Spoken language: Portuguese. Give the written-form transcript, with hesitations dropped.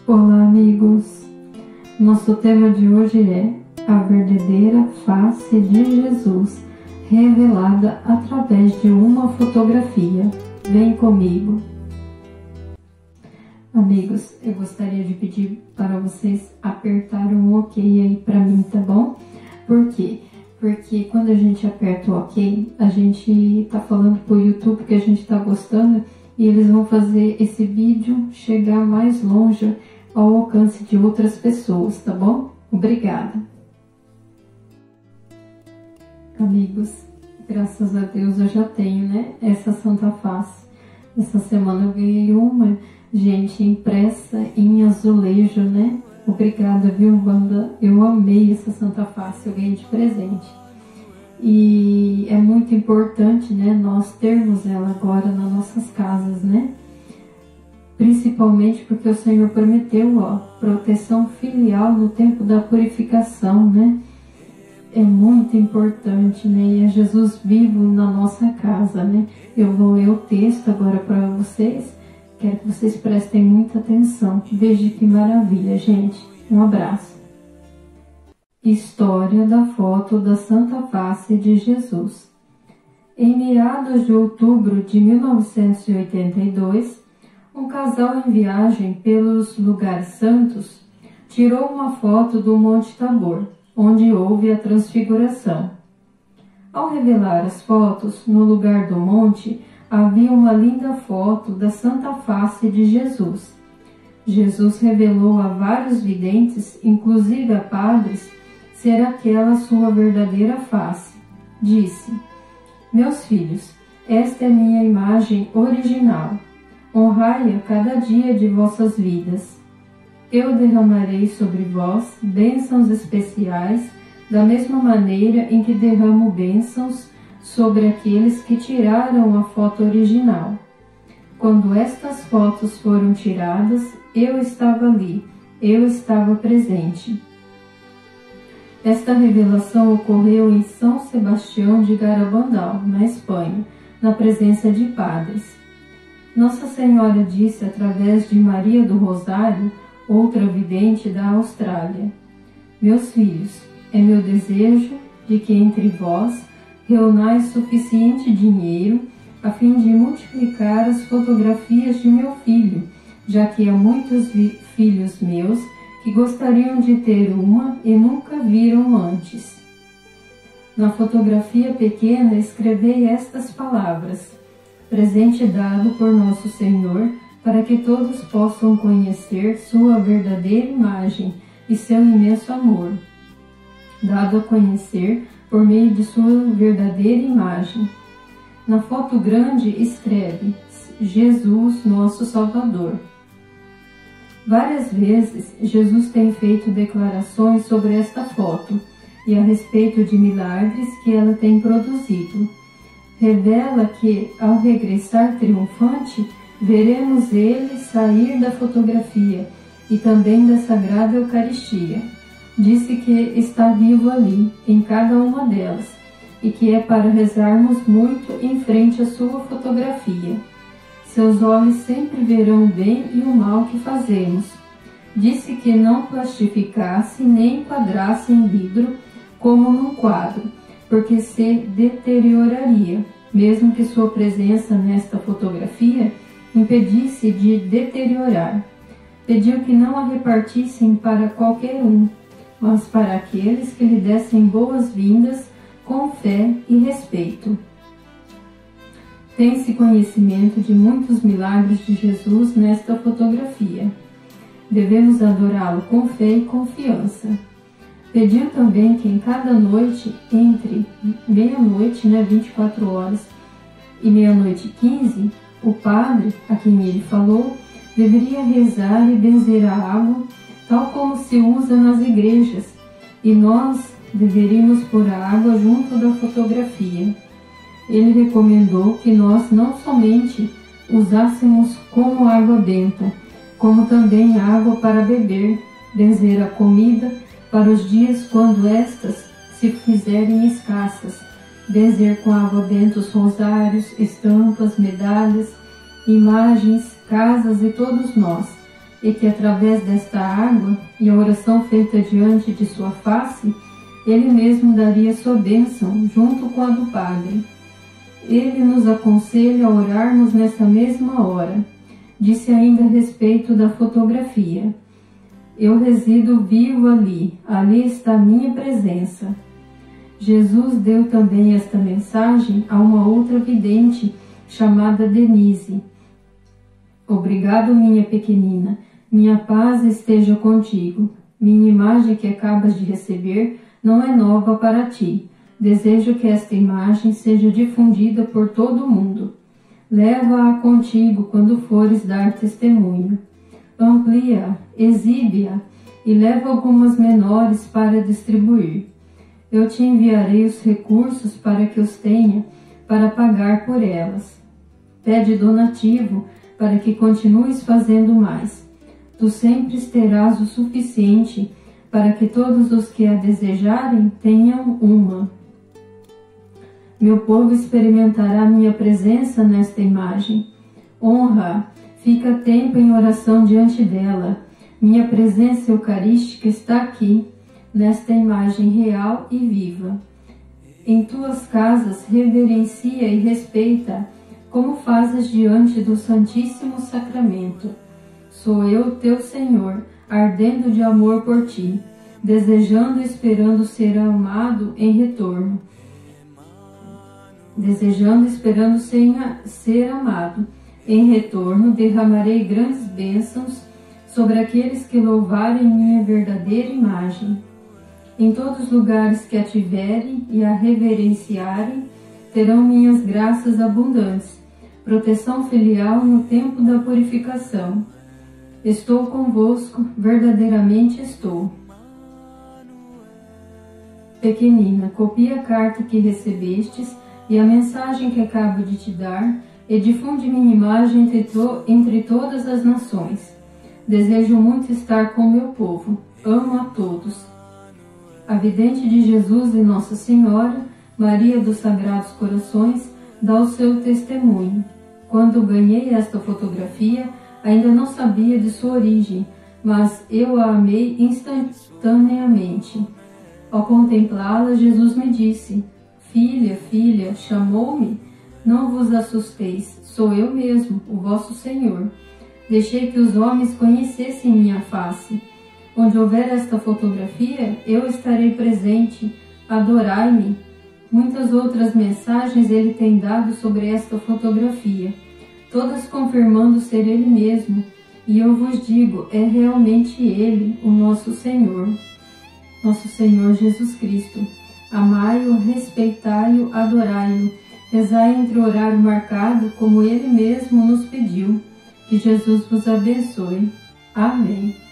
Olá, amigos! Nosso tema de hoje é a verdadeira face de Jesus, revelada através de uma fotografia. Vem comigo! Amigos, eu gostaria de pedir para vocês apertarem um OK aí para mim, tá bom? Por quê? Porque quando a gente aperta o OK, a gente tá falando pro YouTube que a gente tá gostando e eles vão fazer esse vídeo chegar mais longe ao alcance de outras pessoas, tá bom? Obrigada! Amigos, graças a Deus eu já tenho, né, essa Santa Face. Essa semana eu ganhei uma, gente, impressa em azulejo, né? Obrigada, viu, Wanda? Eu amei essa Santa Face, eu ganhei de presente. E é muito importante, né, nós termos ela agora nas nossas casas, né? Principalmente porque o Senhor prometeu, ó, proteção filial no tempo da purificação, né? É muito importante, né? E é Jesus vivo na nossa casa, né? Eu vou ler o texto agora para vocês. Quero que vocês prestem muita atenção. Veja que maravilha, gente. Um abraço. História da foto da Santa Face de Jesus. Em meados de outubro de 1982, um casal em viagem pelos lugares santos tirou uma foto do Monte Tabor, onde houve a transfiguração. Ao revelar as fotos, no lugar do monte, havia uma linda foto da Santa Face de Jesus. Jesus revelou a vários videntes, inclusive a padres, ser aquela sua verdadeira face. Disse: "Meus filhos, esta é minha imagem original. Honrai-a cada dia de vossas vidas. Eu derramarei sobre vós bênçãos especiais, da mesma maneira em que derramo bênçãos sobre aqueles que tiraram a foto original. Quando estas fotos foram tiradas, eu estava ali, eu estava presente." Esta revelação ocorreu em São Sebastião de Garabandal, na Espanha, na presença de padres. Nossa Senhora disse através de Maria do Rosário, outra vidente da Austrália: "Meus filhos, é meu desejo de que entre vós reunais suficiente dinheiro a fim de multiplicar as fotografias de meu filho, já que há muitos filhos meus que gostariam de ter uma e nunca viram antes. Na fotografia pequena escrevei estas palavras: presente dado por nosso Senhor, para que todos possam conhecer sua verdadeira imagem e seu imenso amor, dado a conhecer por meio de sua verdadeira imagem." Na foto grande escreve: Jesus, nosso Salvador. Várias vezes Jesus tem feito declarações sobre esta foto e a respeito de milagres que ela tem produzido. Revela que, ao regressar triunfante, veremos ele sair da fotografia e também da Sagrada Eucaristia. Disse que está vivo ali, em cada uma delas, e que é para rezarmos muito em frente à sua fotografia. Seus olhos sempre verão o bem e o mal que fazemos. Disse que não plastificasse nem enquadrasse em vidro como num quadro, porque se deterioraria, mesmo que sua presença nesta fotografia impedisse de deteriorar. Pediu que não a repartissem para qualquer um, mas para aqueles que lhe dessem boas-vindas com fé e respeito. Tem-se conhecimento de muitos milagres de Jesus nesta fotografia. Devemos adorá-lo com fé e confiança. Pediu também que em cada noite, entre meia-noite, 24 horas, e meia-noite 15, o padre, a quem ele falou, deveria rezar e benzer a água, tal como se usa nas igrejas, e nós deveríamos pôr a água junto da fotografia. Ele recomendou que nós não somente usássemos como água benta, como também água para beber, benzer a comida para os dias quando estas se fizerem escassas, benzer com água benta os rosários, estampas, medalhas, imagens, casas e todos nós, e que através desta água e a oração feita diante de sua face, ele mesmo daria sua bênção junto com a do Padre. Ele nos aconselha a orarmos nessa mesma hora. Disse ainda a respeito da fotografia: eu resido vivo ali está a minha presença. Jesus deu também esta mensagem a uma outra vidente chamada Denise. Obrigado, minha pequenina, minha paz esteja contigo. Minha imagem que acabas de receber não é nova para ti. Desejo que esta imagem seja difundida por todo o mundo. Leva-a contigo quando fores dar testemunho. Amplia-a, exibe-a e leva algumas menores para distribuir. Eu te enviarei os recursos para que os tenha para pagar por elas. Pede donativo para que continues fazendo mais. Tu sempre terás o suficiente para que todos os que a desejarem tenham uma. Meu povo experimentará minha presença nesta imagem. Honra, fica tempo em oração diante dela. Minha presença eucarística está aqui, nesta imagem real e viva. Em tuas casas reverencia e respeita, como fazes diante do Santíssimo Sacramento. Sou eu, teu Senhor, ardendo de amor por ti, desejando e esperando ser amado em retorno. Ser amado. Em retorno, derramarei grandes bênçãos sobre aqueles que louvarem minha verdadeira imagem. Em todos os lugares que a tiverem e a reverenciarem, terão minhas graças abundantes, proteção filial no tempo da purificação. Estou convosco, verdadeiramente estou. Pequenina, copia a carta que recebestes e a mensagem que acabo de te dar, e difunde minha imagem entre todas as nações. Desejo muito estar com meu povo. Amo a todos. A vidente de Jesus e Nossa Senhora, Maria dos Sagrados Corações, dá o seu testemunho. Quando ganhei esta fotografia, ainda não sabia de sua origem, mas eu a amei instantaneamente. Ao contemplá-la, Jesus me disse: Filha, filha, chamou-me? Não vos assusteis, sou eu mesmo, o vosso Senhor. Deixei que os homens conhecessem minha face. Onde houver esta fotografia, eu estarei presente. Adorai-me. Muitas outras mensagens ele tem dado sobre esta fotografia, todas confirmando ser ele mesmo. E eu vos digo, é realmente ele, o nosso Senhor Jesus Cristo. Amai-o, respeitai-o, adorai-o. Rezai entre o horário marcado, como ele mesmo nos pediu. Que Jesus vos abençoe. Amém.